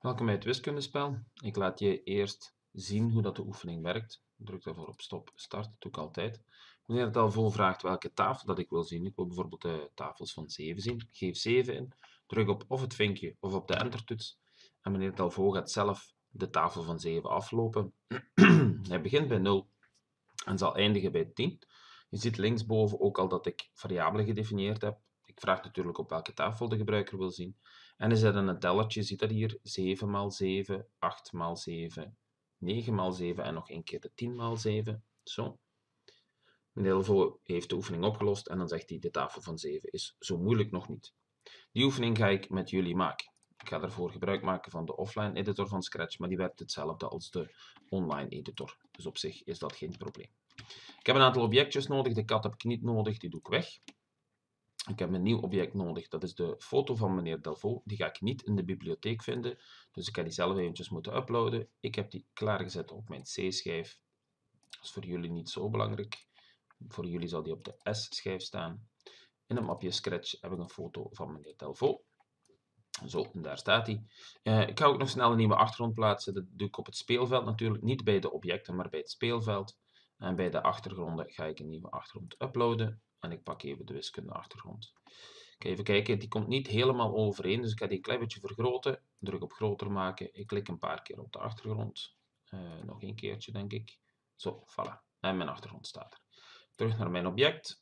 Welkom bij het wiskundespel. Ik laat je eerst zien hoe dat de oefening werkt. Druk daarvoor op stop, start, dat doe ik altijd. Wanneer het al vol vraagt welke tafel dat ik wil zien, ik wil bijvoorbeeld de tafels van 7 zien, geef 7 in, druk op of het vinkje of op de entertoets. En wanneer het al vol gaat zelf de tafel van 7 aflopen. Hij begint bij 0 en zal eindigen bij 10. Je ziet linksboven ook al dat ik variabelen gedefinieerd heb. Ik vraag natuurlijk op welke tafel de gebruiker wil zien. En is er een tellertje, ziet dat hier, 7 x 7, 8 x 7, 9 x 7 en nog een keer de 10 x 7. Zo. Meneer Delvaux heeft de oefening opgelost en dan zegt hij de tafel van 7 is zo moeilijk nog niet. Die oefening ga ik met jullie maken. Ik ga daarvoor gebruik maken van de offline editor van Scratch, maar die werkt hetzelfde als de online editor. Dus op zich is dat geen probleem. Ik heb een aantal objectjes nodig. De kat heb ik niet nodig, die doe ik weg. Ik heb een nieuw object nodig, dat is de foto van meneer Delvaux. Die ga ik niet in de bibliotheek vinden, dus ik ga die zelf eventjes moeten uploaden. Ik heb die klaargezet op mijn C-schijf. Dat is voor jullie niet zo belangrijk. Voor jullie zal die op de S-schijf staan. In het mapje Scratch heb ik een foto van meneer Delvaux. Zo, en daar staat hij. Ik ga ook nog snel een nieuwe achtergrond plaatsen. Dat doe ik op het speelveld natuurlijk, niet bij de objecten, maar bij het speelveld. En bij de achtergronden ga ik een nieuwe achtergrond uploaden. En ik pak even de wiskunde achtergrond. Ik ga even kijken, die komt niet helemaal overeen, dus ik ga die een klein beetje vergroten. Druk op groter maken. Ik klik een paar keer op de achtergrond. Nog een keertje, denk ik. Zo, voilà. En mijn achtergrond staat er. Terug naar mijn object.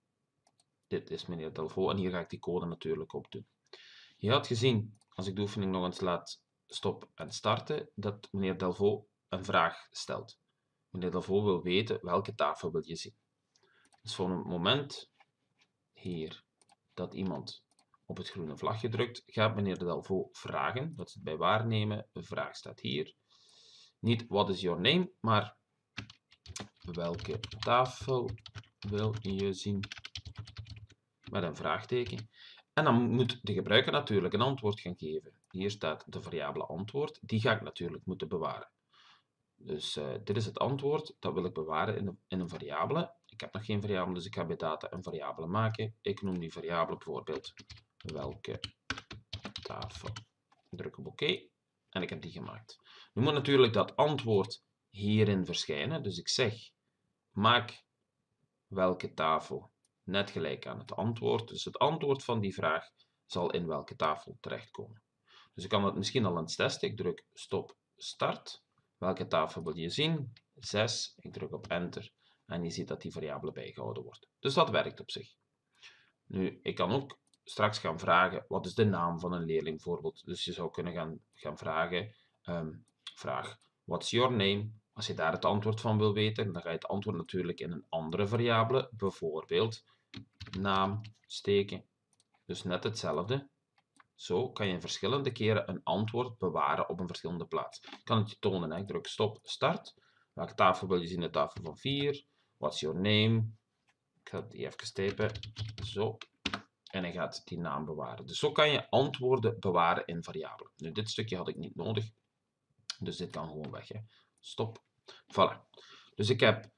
Dit is meneer Delvaux en hier ga ik die code natuurlijk op doen. Je had gezien, als ik de oefening nog eens laat stoppen en starten, dat meneer Delvaux een vraag stelt. Meneer Delvaux wil weten welke tafel wil je zien. Dus voor het moment hier dat iemand op het groene vlagje drukt, gaat meneer Delvaux vragen. Dat zit bij waarnemen. De vraag staat hier. Niet what is your name, maar welke tafel wil je zien? Met een vraagteken. En dan moet de gebruiker natuurlijk een antwoord gaan geven. Hier staat de variabele antwoord. Die ga ik natuurlijk moeten bewaren. Dus dit is het antwoord. Dat wil ik bewaren in een variabele. Ik heb nog geen variabele, dus ik ga bij data een variabele maken. Ik noem die variabele bijvoorbeeld welke tafel. Druk op OK en ik heb die gemaakt. Nu moet natuurlijk dat antwoord hierin verschijnen. Dus ik zeg maak welke tafel net gelijk aan het antwoord. Dus het antwoord van die vraag zal in welke tafel terechtkomen. Dus ik kan het misschien al aan het testen. Ik druk stop, start. Welke tafel wil je zien? 6. Ik druk op enter en je ziet dat die variabele bijgehouden wordt. Dus dat werkt op zich. Nu, ik kan ook straks gaan vragen, wat is de naam van een leerling bijvoorbeeld. Dus je zou kunnen gaan vragen, vraag, what's your name? Als je daar het antwoord van wil weten, dan ga je het antwoord natuurlijk in een andere variabele, bijvoorbeeld naam steken. Dus net hetzelfde. Zo kan je verschillende keren een antwoord bewaren op een verschillende plaats. Ik kan het je tonen. Hè. Ik druk stop, start. Welke tafel wil je zien? De tafel van 4. What's your name? Ik ga die even typen. Zo. En hij gaat die naam bewaren. Dus zo kan je antwoorden bewaren in variabelen. Nu, dit stukje had ik niet nodig. Dus dit kan gewoon weg. Hè. Stop. Voilà. Dus ik heb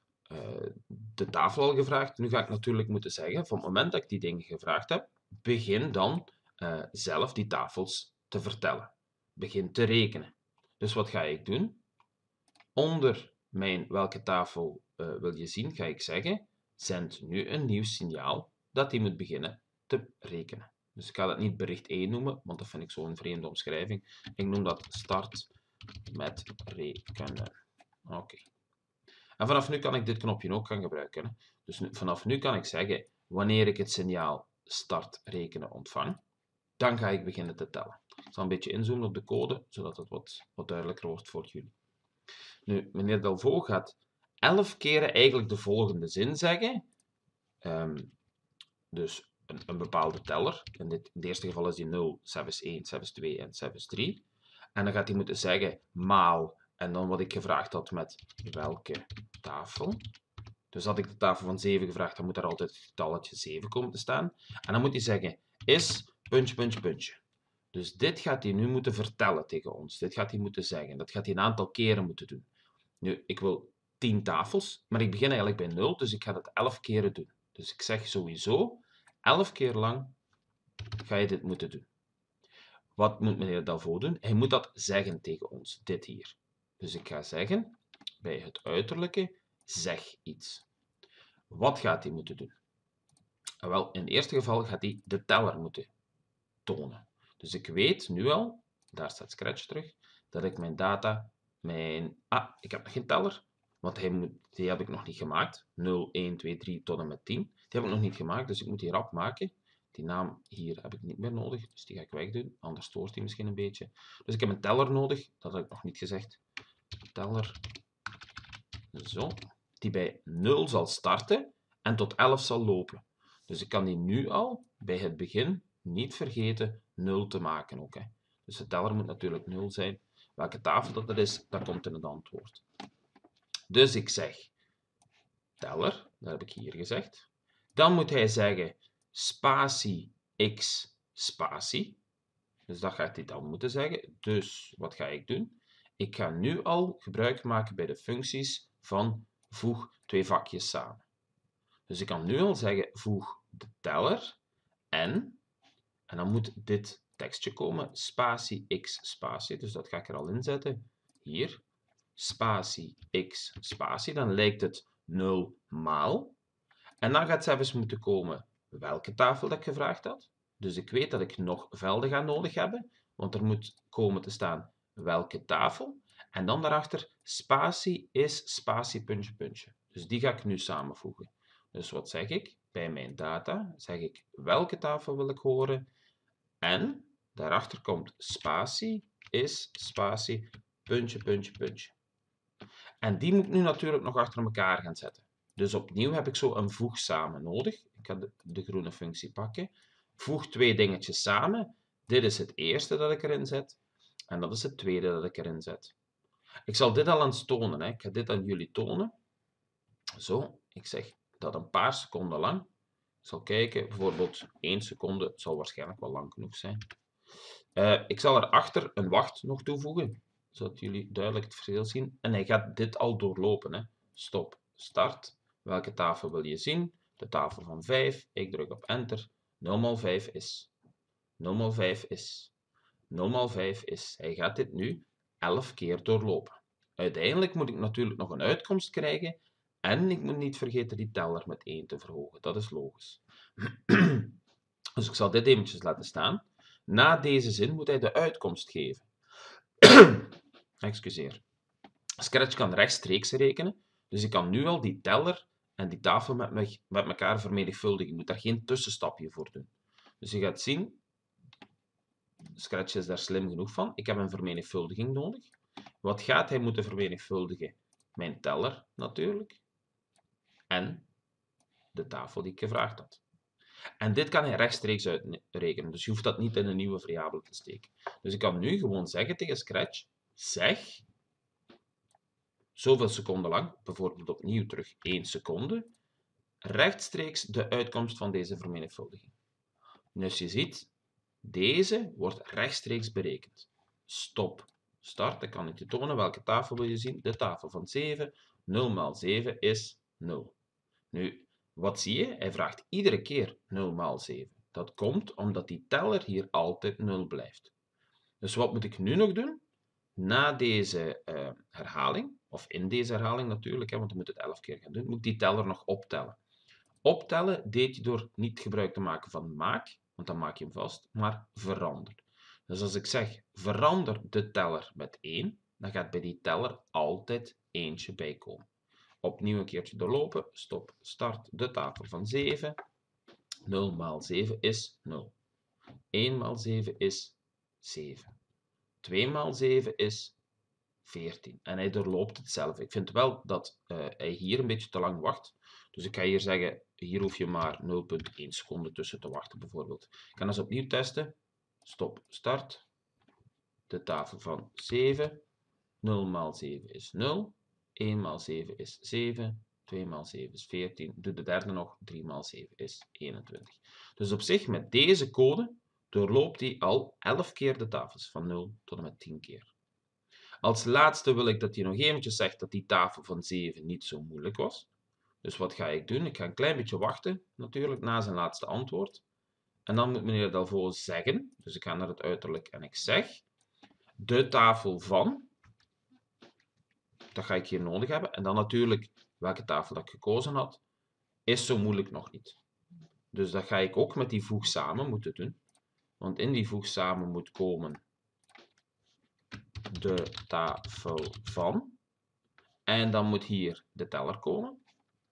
de tafel al gevraagd. Nu ga ik natuurlijk moeten zeggen, van het moment dat ik die dingen gevraagd heb, begin dan zelf die tafels te vertellen. Begin te rekenen. Dus wat ga ik doen? Onder mijn welke tafel wil je zien, ga ik zeggen, zend nu een nieuw signaal dat die moet beginnen te rekenen. Dus ik ga dat niet bericht 1 noemen, want dat vind ik zo'n vreemde omschrijving. Ik noem dat start met rekenen. Oké. En vanaf nu kan ik dit knopje ook gaan gebruiken. Dus vanaf nu kan ik zeggen, wanneer ik het signaal start rekenen ontvang, dan ga ik beginnen te tellen. Ik zal een beetje inzoomen op de code, zodat het wat duidelijker wordt voor jullie. Nu, meneer Delvaux gaat 11 keren eigenlijk de volgende zin zeggen. Dus een bepaalde teller. In het eerste geval is die 0, 7 is 1, 7 is 2 en 7 is 3. En dan gaat hij moeten zeggen maal. En dan wat ik gevraagd had met welke tafel. Dus had ik de tafel van 7 gevraagd, dan moet daar altijd het getalletje 7 komen te staan. En dan moet hij zeggen is puntje, puntje, puntje. Dus dit gaat hij nu moeten vertellen tegen ons. Dit gaat hij moeten zeggen. Dat gaat hij een aantal keren moeten doen. Nu, ik wil 10 tafels, maar ik begin eigenlijk bij 0, dus ik ga dat 11 keren doen. Dus ik zeg sowieso, 11 keer lang ga je dit moeten doen. Wat moet meneer Dalvaux doen? Hij moet dat zeggen tegen ons, dit hier. Dus ik ga zeggen, bij het uiterlijke, zeg iets. Wat gaat hij moeten doen? Wel, in het eerste geval gaat hij de teller moeten tonen. Dus ik weet nu al, daar staat Scratch terug, dat ik mijn data, ik heb nog geen teller, want die heb ik nog niet gemaakt. 0, 1, 2, 3 tot en met 10. Die heb ik nog niet gemaakt, dus ik moet die rap maken. Die naam hier heb ik niet meer nodig, dus die ga ik wegdoen, anders stoort die misschien een beetje. Dus ik heb een teller nodig, dat heb ik nog niet gezegd. Teller, zo, die bij 0 zal starten en tot 11 zal lopen. Dus ik kan die nu al bij het begin niet vergeten 0 te maken ook. Hè. Dus de teller moet natuurlijk 0 zijn. Welke tafel dat is, dat komt in het antwoord. Dus ik zeg teller, dat heb ik hier gezegd. Dan moet hij zeggen spatie x spatie. Dus dat gaat hij dan moeten zeggen. Dus wat ga ik doen? Ik ga nu al gebruik maken bij de functies van voeg twee vakjes samen. Dus ik kan nu al zeggen voeg de teller en dan moet dit tekstje komen, spatie x spatie, dus dat ga ik er al inzetten, hier, spatie x spatie, dan lijkt het 0 maal. En dan gaat zelfs moeten komen welke tafel dat ik gevraagd had. Dus ik weet dat ik nog velden ga nodig hebben, want er moet komen te staan welke tafel. En dan daarachter spatie is spatie puntje puntje. Dus die ga ik nu samenvoegen. Dus wat zeg ik? Bij mijn data zeg ik welke tafel wil ik horen. En daarachter komt spatie is spatie puntje puntje puntje. En die moet ik nu natuurlijk nog achter elkaar gaan zetten. Dus opnieuw heb ik zo een voeg samen nodig. Ik ga de groene functie pakken. Voeg twee dingetjes samen. Dit is het eerste dat ik erin zet. En dat is het tweede dat ik erin zet. Ik zal dit al eens tonen. Hè. Ik ga dit aan jullie tonen. Zo, ik zeg dat een paar seconden lang. Ik zal kijken, bijvoorbeeld 1 seconde. Het zal waarschijnlijk wel lang genoeg zijn. Ik zal erachter een wacht nog toevoegen, zodat jullie duidelijk het verschil zien. En hij gaat dit al doorlopen. Hè. Stop, start. Welke tafel wil je zien? De tafel van 5. Ik druk op enter. 0 maal 5 is. 0 maal 5 is. 0 maal 5 is. Hij gaat dit nu 11 keer doorlopen. Uiteindelijk moet ik natuurlijk nog een uitkomst krijgen. En ik moet niet vergeten die teller met 1 te verhogen. Dat is logisch. Dus ik zal dit eventjes laten staan. Na deze zin moet hij de uitkomst geven. Excuseer. Scratch kan rechtstreeks rekenen, dus ik kan nu al die teller en die tafel met elkaar vermenigvuldigen. Ik moet daar geen tussenstapje voor doen. Dus je gaat zien, Scratch is daar slim genoeg van. Ik heb een vermenigvuldiging nodig. Wat gaat hij moeten vermenigvuldigen? Mijn teller natuurlijk. En de tafel die ik gevraagd had. En dit kan hij rechtstreeks uitrekenen, dus je hoeft dat niet in een nieuwe variabele te steken. Dus ik kan nu gewoon zeggen tegen Scratch, zeg zoveel seconden lang, bijvoorbeeld opnieuw terug 1 seconde, rechtstreeks de uitkomst van deze vermenigvuldiging. Dus je ziet, deze wordt rechtstreeks berekend. Stop, start, dan kan ik je tonen welke tafel wil je zien. De tafel van 7, 0 maal 7 is 0. Nu, wat zie je? Hij vraagt iedere keer 0 maal 7. Dat komt omdat die teller hier altijd 0 blijft. Dus wat moet ik nu nog doen? Na deze herhaling, of in deze herhaling natuurlijk, want we moeten het 11 keer gaan doen, moet ik die teller nog optellen. Optellen deed je door niet gebruik te maken van maak, want dan maak je hem vast, maar verander. Dus als ik zeg verander de teller met 1, dan gaat bij die teller altijd eentje bij komen. Opnieuw een keertje doorlopen, stop, start de tafel van 7. 0 maal 7 is 0. 1 maal 7 is 7. 2 maal 7 is 14. En hij doorloopt het zelf. Ik vind wel dat hij hier een beetje te lang wacht. Dus ik ga hier zeggen, hier hoef je maar 0,1 seconde tussen te wachten bijvoorbeeld. Ik kan eens opnieuw testen. Stop, start. De tafel van 7. 0 maal 7 is 0. 1 maal 7 is 7. 2 maal 7 is 14. Doe de derde nog. 3 maal 7 is 21. Dus op zich, met deze code, doorloopt hij al 11 keer de tafels, van 0 tot en met 10 keer. Als laatste wil ik dat hij nog eventjes zegt dat die tafel van 7 niet zo moeilijk was. Dus wat ga ik doen? Ik ga een klein beetje wachten, natuurlijk, na zijn laatste antwoord. En dan moet meneer Delvaux zeggen, dus ik ga naar het uiterlijk en ik zeg, de tafel van, dat ga ik hier nodig hebben. En dan natuurlijk welke tafel dat ik gekozen had, is zo moeilijk nog niet. Dus dat ga ik ook met die voeg samen moeten doen. Want in die voeg samen moet komen de tafel van. En dan moet hier de teller komen.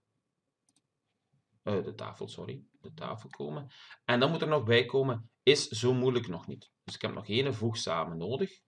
De tafel komen. En dan moet er nog bij komen, is zo moeilijk nog niet. Dus ik heb nog één voeg samen nodig.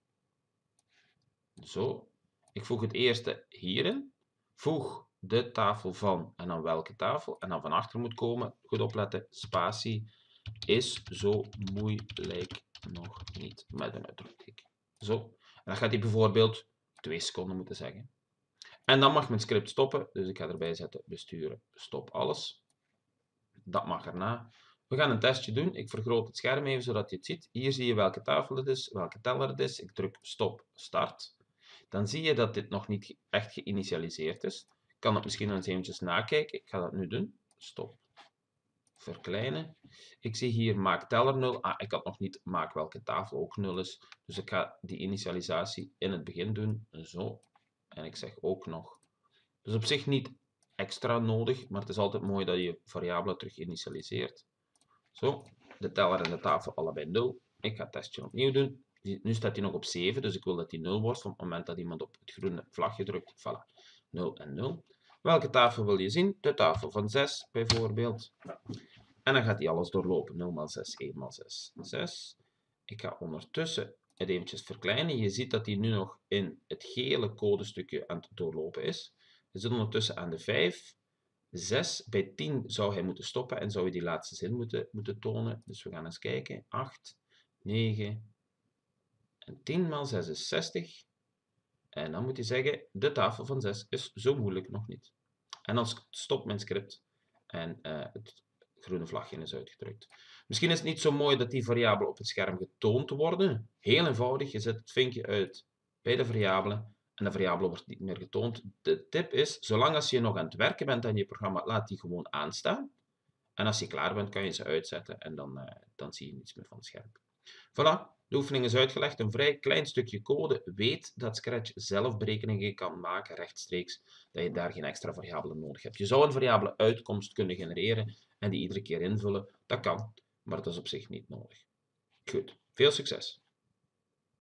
Zo. Ik voeg het eerste hierin. Voeg de tafel van en dan welke tafel. En dan van achter moet komen, goed opletten, spatie, is zo moeilijk nog niet met een uitroepteken. Zo. En dan gaat hij bijvoorbeeld 2 seconden moeten zeggen. En dan mag mijn script stoppen, dus ik ga erbij zetten besturen, stop alles. Dat mag erna. We gaan een testje doen. Ik vergroot het scherm even zodat je het ziet. Hier zie je welke tafel het is, welke teller het is. Ik druk stop, start. Dan zie je dat dit nog niet echt geïnitialiseerd is. Ik kan het misschien eens eventjes nakijken. Ik ga dat nu doen. Stop. Verkleinen. Ik zie hier maak teller 0. Ik had nog niet maak welke tafel ook 0 is. Dus ik ga die initialisatie in het begin doen. Zo. En ik zeg ook nog. Dus op zich niet extra nodig, maar het is altijd mooi dat je variabelen terug initialiseert. Zo. De teller en de tafel allebei 0. Ik ga het testje opnieuw doen. Nu staat hij nog op 7, dus ik wil dat hij 0 wordt op het moment dat iemand op het groene vlagje drukt. Voilà, 0 en 0. Welke tafel wil je zien? De tafel van 6 bijvoorbeeld. En dan gaat hij alles doorlopen. 0 x 6, 1 x 6, 6. Ik ga ondertussen het eventjes verkleinen. Je ziet dat hij nu nog in het gele codestukje aan het doorlopen is. We zitten ondertussen aan de 5. 6, bij 10 zou hij moeten stoppen en zou je die laatste zin moeten tonen. Dus we gaan eens kijken. 8, 9 en 10 x 6 is 60. En dan moet hij zeggen, de tafel van 6 is zo moeilijk nog niet. En dan stopt mijn script en het groene vlagje is uitgedrukt. Misschien is het niet zo mooi dat die variabelen op het scherm getoond worden. Heel eenvoudig, je zet het vinkje uit bij de variabele en de variabele wordt niet meer getoond. De tip is, zolang als je nog aan het werken bent aan je programma, laat die gewoon aanstaan. En als je klaar bent, kan je ze uitzetten en dan zie je niets meer van het scherm. Voilà, de oefening is uitgelegd. Een vrij klein stukje code. Weet dat Scratch zelf berekeningen kan maken rechtstreeks, dat je daar geen extra variabelen nodig hebt. Je zou een variabele uitkomst kunnen genereren en die iedere keer invullen. Dat kan, maar dat is op zich niet nodig. Goed, veel succes!